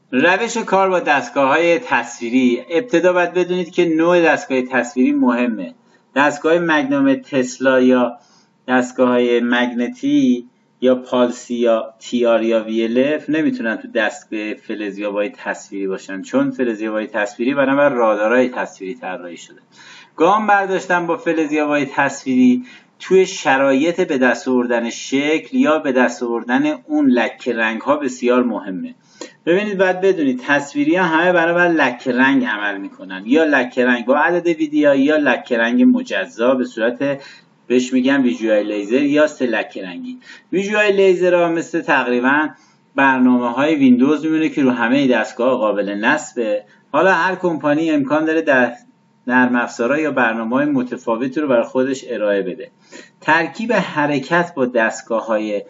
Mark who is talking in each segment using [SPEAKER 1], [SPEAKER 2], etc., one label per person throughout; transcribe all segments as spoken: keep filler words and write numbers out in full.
[SPEAKER 1] روش کار با دستگاه‌های تصویری. ابتدا باید بدونید که نوع دستگاه تصویری مهمه. دستگاه مگنوم تسلا یا دستگاه‌های مگنتی یا پالسی یا تی آر یا وی ال اف نمیتونن تو دستگاه فلزیابای تصویری باشن، چون فلزیابای تصویری بنابر رادارهای تصویری طراحی شده. گام برداشتن با فلزیابای تصویری توی شرایط به دست آوردن شکل یا به دست آوردن اون لکه رنگ ها بسیار مهمه. ببینید باید بدونید تصویری ها همه برابر لکه رنگ عمل میکنن، یا لکه رنگ با عدد ویدیایی یا لکه رنگ مجزا به صورت بهش میگن ویژوال لیزر یا سه لکه رنگی. ویژوال لیزر ها مثل تقریبا برنامه های ویندوز میمونه که رو همه دستگاه قابل نصبه. حالا هر کمپانی امکان داره در نرم افزارها یا برنامه‌های متفاوتی رو برای خودش ارائه بده. ترکیب حرکت با دستگاه‌های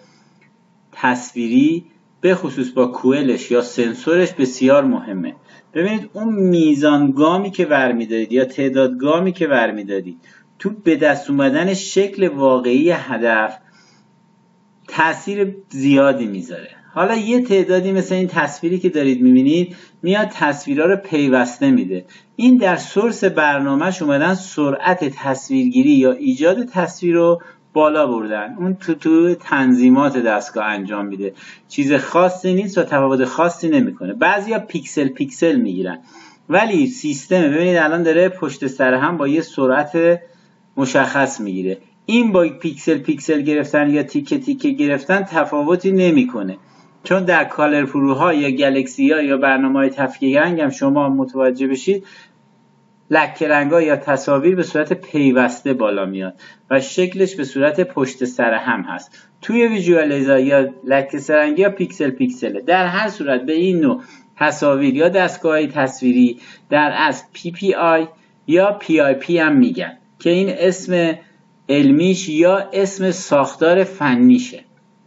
[SPEAKER 1] تصویری به خصوص با کوئلش یا سنسورش بسیار مهمه. ببینید اون میزان گامی که برمی‌دارید یا تعداد گامی که برمی‌دارید تو به دست اومدن شکل واقعی هدف تأثیر زیادی میذاره. حالا یه تعدادی مثل این تصویری که دارید میبینید میاد تصویرها رو پیوسته میده. این در سورس برنامهش اومدن سرعت تصویرگیری یا ایجاد تصویر رو بالا بردن. اون تو تو تنظیمات دستگاه انجام میده. چیز خاصی نیست و تفاوت خاصی نمیکنه. بعضیا پیکسل پیکسل میگیرن. ولی سیستم ببینید الان داره پشت سر هم با یه سرعت مشخص میگیره. این با پیکسل پیکسل گرفتن یا تیکه تیکه گرفتن تفاوتی نمیکنه. چون در کالر پروها یا گلکسی ها یا برنامه‌های تفکیک رنگ هم شما متوجه بشید لکه رنگ‌ها یا تصاویر به صورت پیوسته بالا میاد و شکلش به صورت پشت سر هم هست. توی ویژوالیزر یا لکه سرنگی یا پیکسل پیکسله. در هر صورت به این نوع تصاویر یا دستگاه‌های تصویری در از پی پی آی یا پی آی پی هم میگن که این اسم علمیش یا اسم ساختار فنیشه.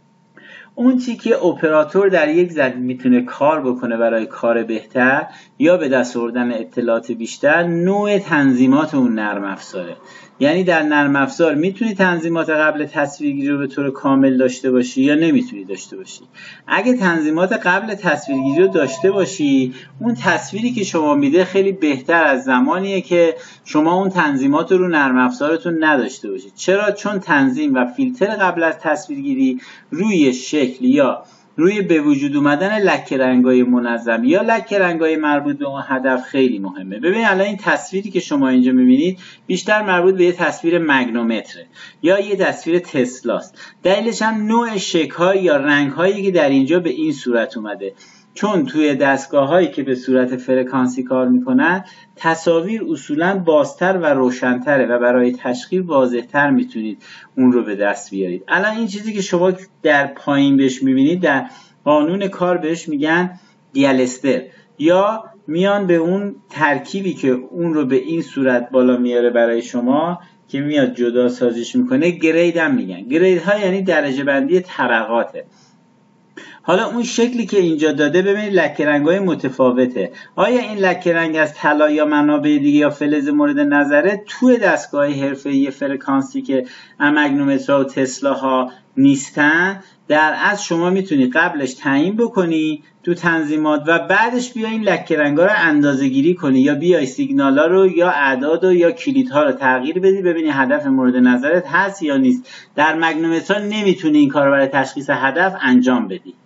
[SPEAKER 1] اون چی که اپراتور در یک زمین میتونه کار بکنه برای کار بهتر یا به دست آوردن اطلاعات بیشتر، نوع تنظیمات اون نرم افزاره. یعنی در نرم افزار میتونی تنظیمات قبل تصویرگیری رو به طور کامل داشته باشی یا نمیتونی داشته باشی. اگه تنظیمات قبل تصویرگیری رو داشته باشی، اون تصویری که شما میده خیلی بهتر از زمانیه که شما اون تنظیمات رو نرم افزارتون نداشته باشید. چرا؟ چون تنظیم و فیلتر قبل از تصویرگیری روی شکل یا روی به وجود اومدن لکه رنگای منظم یا لکه رنگای مربوط به اون هدف خیلی مهمه. ببین الان این تصویری که شما اینجا میبینید بیشتر مربوط به یه تصویر مگنومتره یا یه تصویر تسلاست. دلیلش هم نوع شکل‌ها یا رنگ‌هایی که در اینجا به این صورت اومده. چون توی دستگاه‌هایی که به صورت فرکانسی کار میکنن تصاویر اصولاً بازتر و روشن‌تره و برای تشخیص واضح‌تر میتونید اون رو به دست بیارید. الان این چیزی که شما در پایین بهش میبینید در قانون کار بهش میگن دیالستر، یا میان به اون ترکیبی که اون رو به این صورت بالا میاره برای شما که میاد جدا سازیش میکنه گرید هم میگن. گرید ها یعنی درجه بندی طبقاته. حالا اون شکلی که اینجا داده ببینید لکه رنگ‌های متفاوته. آیا این لکه رنگ از طلا یا منابع دیگه یا فلز مورد نظره؟ توی دستگاه حرفه‌ای فرکانسی که مگنومترها و تسلاها نیستن، در از شما میتونی قبلش تعیین بکنی تو تنظیمات و بعدش بیا این لکه رنگا رو اندازه گیری کنی یا بیای سیگنالا رو یا اعداد و یا کلیدها رو تغییر بدی ببینی هدف مورد نظرت هست یا نیست. در مگنومترها نمیتونی این کار رو برای تشخیص هدف انجام بدی.